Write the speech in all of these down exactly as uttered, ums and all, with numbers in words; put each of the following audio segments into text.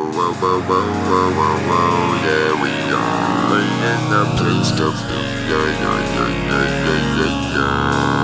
whoa, whoa, whoa, whoa, whoa, whoa, there we go. And the taste of yeah, yeah, yeah, yeah, yeah, yeah, yeah.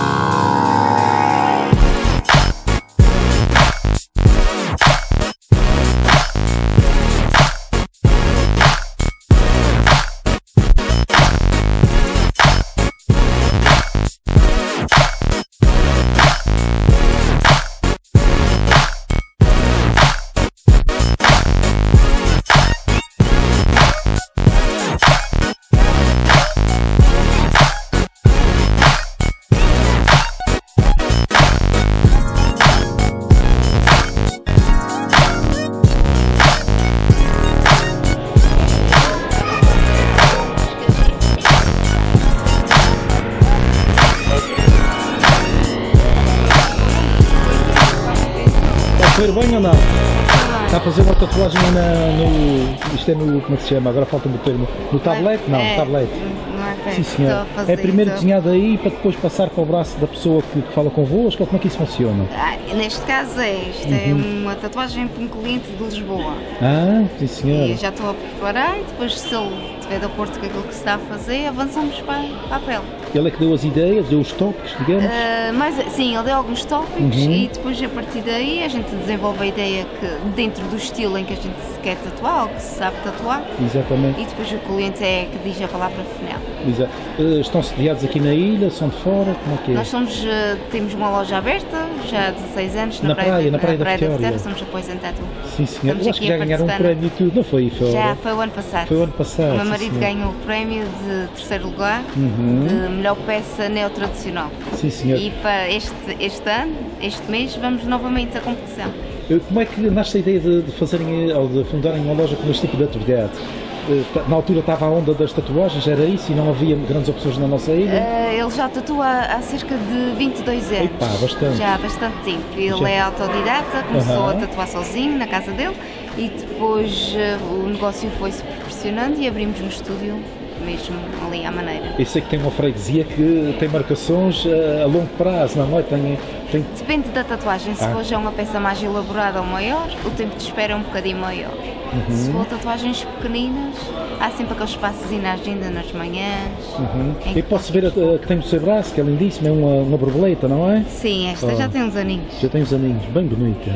Foi bem ou não? Está a fazer uma tatuagem na, no... Isto é no... Como é que se chama? Agora falta-me o termo. No tablete? Não, é, tablete. Não é Sim, senhor. É primeiro desenhado aí para depois passar para o braço da pessoa que, que fala convosco? Ou como é que isso funciona? Ah, neste caso é isto, uhum. É uma tatuagem para um cliente de Lisboa. Ah, sim senhor. E já estou a preparar e depois, se ele estiver de acordo com aquilo que se está a fazer, avançamos para, para a pele. Ele é que deu as ideias, deu os tópicos, digamos? Uh, mas sim, ele deu alguns tópicos uhum. E depois a partir daí a gente desenvolve a ideia que dentro do estilo em que a gente se quer tatuar ou que se sabe tatuar. Exatamente. E depois o cliente é que diz a palavra final. Exato. Uh, estão sediados aqui na ilha, são de fora, como é que é? Nós somos, uh, temos uma loja aberta já há dezesseis anos na, na praia, praia, na praia, na da, praia da Vitória. Somos apoios em tatu. Sim senhor, eu acho que já ganharam um prémio e tudo, não foi? foi já foi o ano passado. Foi o ano passado. O meu marido ganhou o prémio de terceiro lugar uhum. de melhor peça neotradicional. Sim senhor. E para este, este ano, este mês, vamos novamente à competição. Como é que nasce a ideia de, de fazerem ou de fundarem uma loja com este tipo de atividade? Na altura estava a onda das tatuagens, era isso, e não havia grandes opções na nossa ilha? Uh, ele já tatua há cerca de vinte e dois anos. Epá, bastante. Já há bastante tempo. Ele já. É autodidata, começou uhum. a tatuar sozinho na casa dele e depois uh, o negócio foi-se proporcionando e abrimos um estúdio mesmo ali à maneira. Eu sei que tem uma freguesia que tem marcações a longo prazo, não é? Tem, tem... Depende da tatuagem, se ah. for já uma peça mais elaborada ou maior, o tempo de espera é um bocadinho maior. Uhum. Se for tatuagens pequeninas, há sempre aqueles espaços na agenda nas manhãs. Uhum. E posso ver a, a que tem no seu braço, que é lindíssima, é uma, uma borboleta, não é? Sim, esta oh. já tem uns aninhos. Já tem uns aninhos, bem bonita.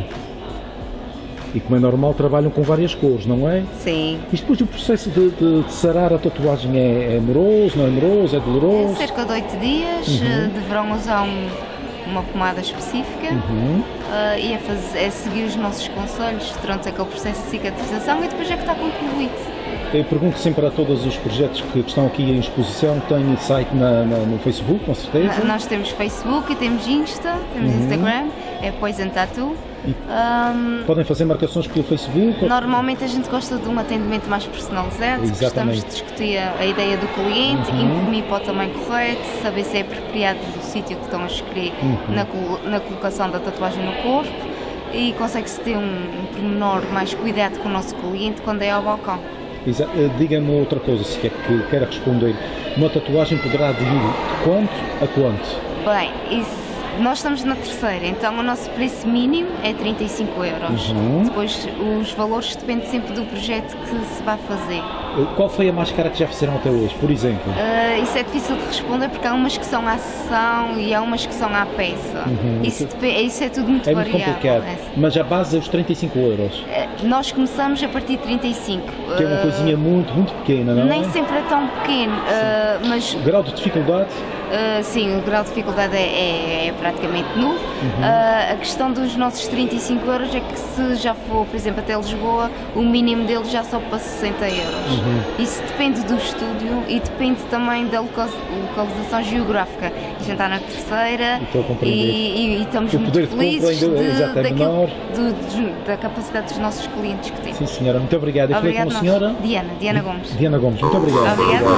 E como é normal, trabalham com várias cores, não é? Sim. E depois o processo de, de, de sarar a tatuagem é, é amoroso, não é amoroso, é doloroso? É cerca de oito dias, uhum. deverão usar um, uma pomada específica uhum. uh, e é, fazer, é seguir os nossos conselhos durante aquele processo de cicatrização e depois é que está concluído. Eu pergunto sempre a todos os projetos que estão aqui em exposição, tem site na, na, no Facebook, com certeza? Nós temos Facebook e temos Insta, temos uhum. Instagram, é Poison Tattoo. Um, podem fazer marcações pelo Facebook? Normalmente a gente gosta de um atendimento mais personalizado, exatamente. Gostamos de discutir a, a ideia do cliente, uhum. imprimir para o tamanho correto, saber se é apropriado do sítio que estão a escolher uhum. na, na colocação da tatuagem no corpo e consegue-se ter um, um pormenor mais cuidado com o nosso cliente quando é ao balcão. Diga-me outra coisa, se é que quer responder. Uma tatuagem poderá de ir de quanto a quanto? Bem, isso, nós estamos na terceira, então o nosso preço mínimo é trinta e cinco euros. Uhum. Depois os valores dependem sempre do projeto que se vai fazer. Qual foi a mais cara que já fizeram até hoje, por exemplo? Uh, isso é difícil de responder porque há umas que são à sessão e há umas que são à peça. Uhum. Isso, isso é tudo muito é variável. Muito complicado. É. Mas a base é os trinta e cinco euros? Uh, nós começamos a partir de trinta e cinco. Que é uma coisinha uh, muito, muito pequena, não é? Nem sempre é tão pequeno, uh, mas... O grau de dificuldade? Uh, sim, o grau de dificuldade é, é, é praticamente nulo. Uhum. Uh, a questão dos nossos trinta e cinco euros é que se já for, por exemplo, até Lisboa, o mínimo dele já sobe para sessenta euros. Uhum. Isso depende do estúdio e depende também da localização geográfica. A gente está na terceira e, e, e estamos o muito felizes de, de, daquilo, do, do, da capacidade dos nossos clientes que temos. Sim, senhora, muito obrigado. Eu falei com a senhora? Diana, Diana Gomes. Diana Gomes, muito obrigado. Obrigada.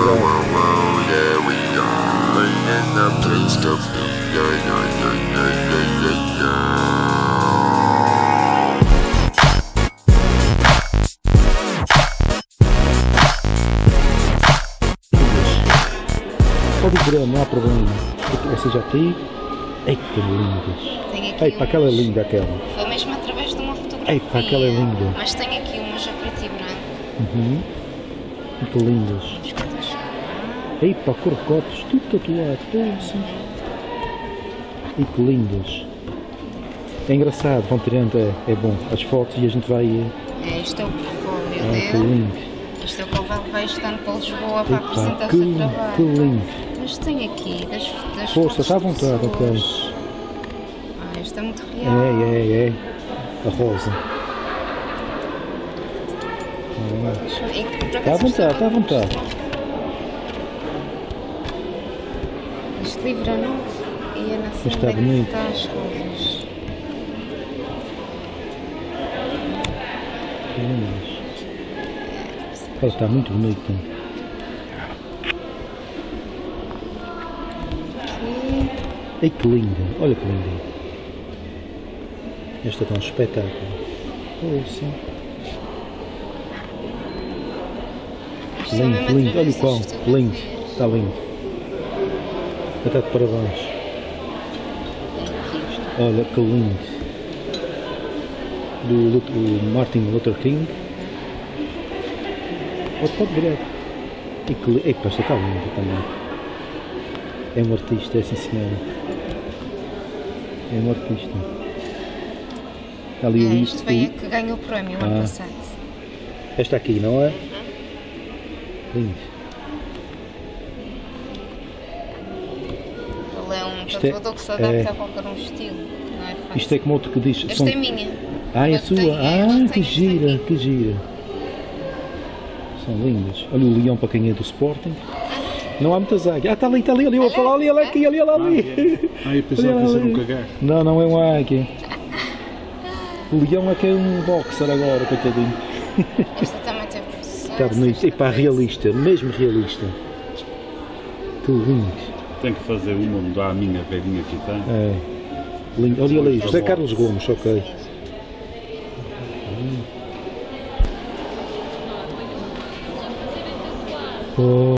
Pode dizer, não há problema. Essa já tem. Ei, que lindas. Tem aqui Ei, para aquela linda aquela. Foi mesmo através de uma fotografia. Ei pá, aquela é linda. Mas tem aqui uma já preto e branco. Uhum. Muito lindas. Vamos cá deixar. Ei pá, cor-copos, tudo tatuado. Poxa. E que lindas. É engraçado, vão tirando, é, é bom, as fotos e a gente vai... É, isto é o portfólio Ah, que dele. lindo. Isto é o que ele vai levar este ano para Lisboa para Epá, apresentar o que, seu que trabalho. lindo. Mas tem aqui das, das Força, fotos está à de vontade, ok. pessoas. Ah, isto é muito real. É, é, é. A rosa. E que, por Está à acaso, vontade, está à gostava de vontade. mostrar. Este livro é novo e eu não sei Mas está onde é que bonito. está as coisas. Que lindas. Olha, está muito bonito. Aqui. Ei, que linda. Olha que linda. Esta está um espetáculo. Poxa. Isto é Lindo, mesmo lindo. Olha o através pão. das Lindo. fotografias. Está lindo. Está de parabéns. Aqui. Olha que lindo. Do, Lut- do Martin Luther King. Oh, pode virar. E que li- Epa, esta está linda também. É um artista, é sim senhora. É um artista. Ali o É, li- isto foi o- a que ganhou o prémio Ah. ano passado. Esta aqui, não é? Lindo. Ele é um Isto é- tatuador que se adapta é- a qualquer um estilo. Não é fácil. Isto é como outro que diz. Esta são- é minha. Ah, é a Mas sua? tem- Ah, mas que tem esta gira, aqui. que gira. São lindas. Olha o leão para quem é do Sporting. Não há muitas águias. Ah, está ali, está ali, ali, eu vou falar ali, ali, aqui, ali, ali, ali. Ah, eu pensava que isso era um cagar. Não, não é uma águia. O leão é que é um boxer agora, coitadinho. Esta também teve sucesso. Está bonito. E pá, realista, mesmo realista. Que lindo. Tenho que fazer uma, mudar a minha velhinha que tem. É. Lindo. Olha ali, José Carlos Gomes, ok. Oh.